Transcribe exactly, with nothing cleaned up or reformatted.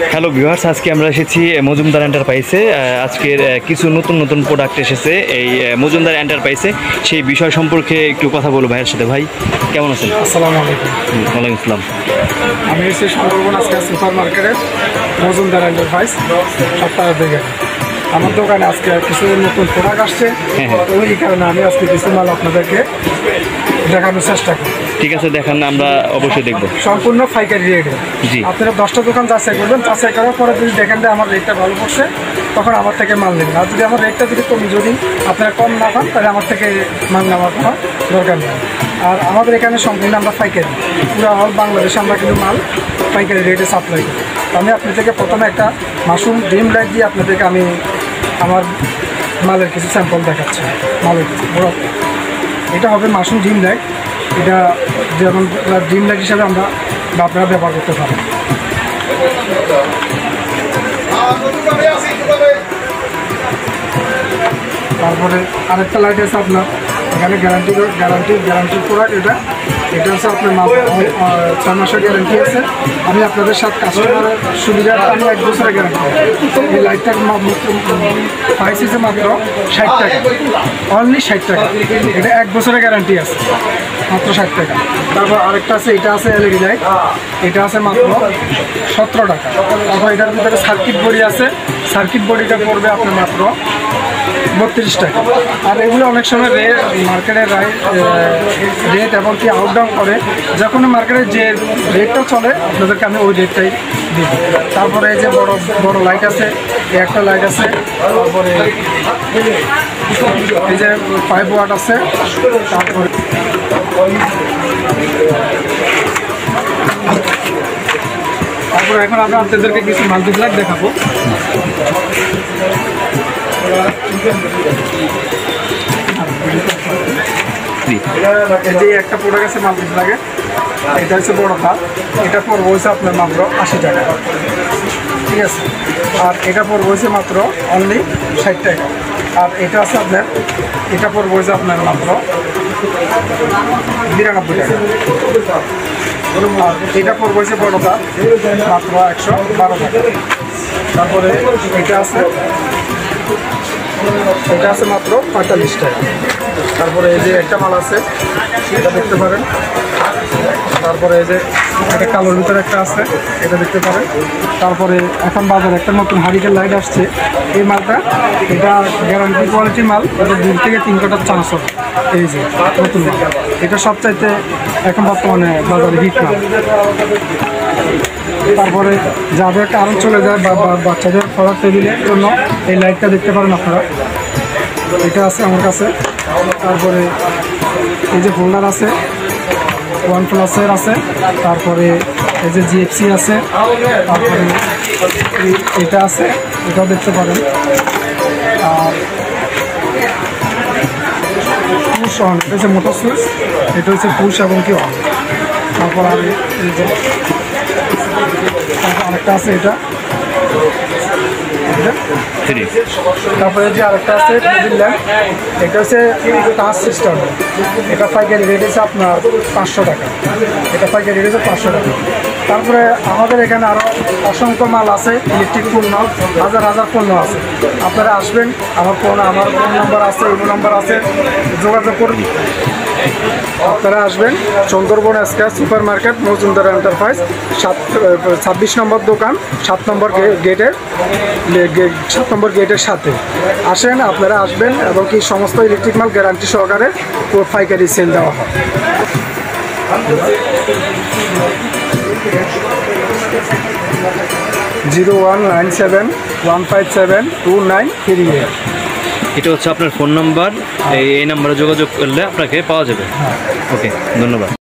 Hello viewers, আজকে আমরা এসেছি মজুমদার এন্টারপ্রাইজে। আজকের কিছু নতুন নতুন প্রোডাক্ট এসেছে এই মজুমদার এন্টারপ্রাইজে, সেই বিষয় সম্পর্কে একটু কথা বলবো ভাইয়ের সাথে। ভাই কেমন আছেন? আসসালামু আলাইকুম। ওয়ালাইকুম আসসালাম। আমি এসেছি সুন্দরবন আজকে সুপার মার্কেটের মজুমদার এন্টারপ্রাইজ সপ্তাহের দিকে। আমার দোকানে আজকে কিছু নতুন প্রোডাক্ট আসছে, তো এই কারণে আমি আজকে কিছু মাল আপনাদেরকে দেখানোর চেষ্টা করি। ঠিক আছে, দেখান, আমরা অবশ্যই দেখবো। সম্পূর্ণ পাইকারি রেটে। জি, আপনারা দশটা দোকান যাচাই করবেন, যাচাই করার পরে যদি দেখেন যে আমার রেটটা ভালো পড়ছে, তখন আমার থেকে মাল নেবেন। আর যদি আমার রেটটা যদি কম যদি আপনারা কম না পান, তাহলে আমার থেকে মাল নেওয়ার কোনো দরকার নেই। আর আমাদের এখানে সম্পূর্ণ আমরা পাইকারি, পুরো অল বাংলাদেশে আমরা কিন্তু মাল পাইকারি রেটে সাপ্লাই করি। আমি আপনার থেকে প্রথমে একটা মাশরুম ড্রিম লাইট দিয়ে আপনাদেরকে আমি আমার মালের কিছু স্যাম্পল দেখাচ্ছি। মালের বড় এটা হবে মাশরুম ড্রিম লাইট। এটা যেমন ড্রিম লাইট হিসাবে আমরা আপনারা ব্যবহার করতে পারেন। তারপরে আরেকটা লাইট আছে আপনার এখানে গ্যারান্টি গ্যারান্টি গ্যারান্টির প্রোডাক্ট। এটা এটা হচ্ছে আপনার ছয় মাসের গ্যারান্টি আছে। আমি আপনাদের সাথে কাস্টমারের সুবিধাটা আমি এক বছরের গ্যারান্টি। এই লাইটটার প্রাইস হচ্ছে মাত্র ষাট টাকা, অনলি ষাট টাকা। এটা এক বছরের গ্যারান্টি আছে, মাত্র ষাট টাকা। তারপর আরেকটা আছে, এটা আছে এলইডি লাইট। এটা আছে মাত্র সতেরো টাকা। তারপর এটার ভিতরে সার্কিট বডি আছে। সার্কিট বডিটা পড়বে আপনার মাত্র বত্রিশ টাকা। আর এগুলো অনেক সময় রেট মার্কেটের রেট এবং কি আউট ডাউন করে, যখন মার্কেটের যে রেটটা চলে আপনাদেরকে আমি ওই রেটটাই দিই। তারপরে এই যে বড় বড় লাইট আছে, একটা লাইট আছে। তারপরে এই যে ফাইভ ওয়াট আছে। তারপরে তারপরে এখন আমরা আপনাদেরকে কিছু মাল্টিপ্লাগ দেখাবো। যে একটা প্রোডাক্ট আছে মাল্টিপ্লাগে, এটা হচ্ছে বড় কাপ। এটা পড়বো হচ্ছে আপনার মাত্র আশি টাকা, ঠিক আছে। আর এটা পড়বো হচ্ছে মাত্র অনলি ষাট টাকা। আর এটা আছে আপনার, এটা পড়বো হচ্ছে আপনার মাত্র বিরানব্বই টাকা। আর এটা পড়বো হচ্ছে বড় কাপ মাত্র একশো বারো টাকা। তারপরে এটা আছে, এটা আছে মাত্র পঁয়তাল্লিশ টাকা। তারপরে এই যে একটা মাল আছে, এটা দেখতে পারেন। তারপরে এই যে একটা কালোর ভিতরে একটা আছে, এটা দেখতে পারেন। তারপরে এখন বাজারে একটা নতুন হারিকেন লাইট আসছে। এই মালটা এটা গ্যারান্টি কোয়ালিটির মাল। এটা দুই থেকে তিন কাটার চান্স হবে। এই যে নতুন মাল, এটা সবচাইতে এখন বর্তমানে বাজারে হিট মাল। তারপরে যাদের কারণ চলে যায় বা বাচ্চাদের পড়ার টেবিলের জন্য এই লাইটটা দেখতে পারেন আপনারা, এটা আছে আমার কাছে। তারপরে এই যে হোল্ডার আছে, ওয়ান প্লাসের আছে। তারপরে এই যে জিএফসি আছে। তারপরে এটা আছে, এটাও দেখতে পারেন। আর পুশ অন, এটা হচ্ছে মোটর সুইচ। এটা হচ্ছে পুশ এবং কি অন। তারপর আর এই যে আরেকটা আছে, এটা তারপরে যে আরেকটা আছে টেবিল ল্যাম্প। এটা হচ্ছে টাচ সিস্টেম। এটা পাইকারি রেট হচ্ছে আপনার পাঁচশো টাকা। এটা পাইকারি রেট হচ্ছে পাঁচশো টাকা। তারপরে আমাদের এখানে আরও অসংখ্য মাল আছে, ইলেকট্রিক পণ্য, হাজার হাজার পণ্য আছে। আপনারা আসবেন, আমার ফোন আমার ফোন নাম্বার আছে, ইমো নাম্বার আছে, যোগাযোগ করুন। আপনারা আসবেন Sundarban square super market Majumdar enterprise, সাত ছাব্বিশ নম্বর দোকান, সাত নম্বর গেটের সাত নম্বর গেটের সাথে আসেন। আপনারা আসবেন এবং কি সমস্ত ইলেকট্রিক মাল গ্যারান্টি সহকারে পাইকারি সেল দেওয়া হয়। Zero one nine seven one five seven two nine three eight. এটা হচ্ছে আপনার ফোন নাম্বার। এই নাম্বারে যোগাযোগ করলে আপনাকে পাওয়া যাবে। ওকে, ধন্যবাদ।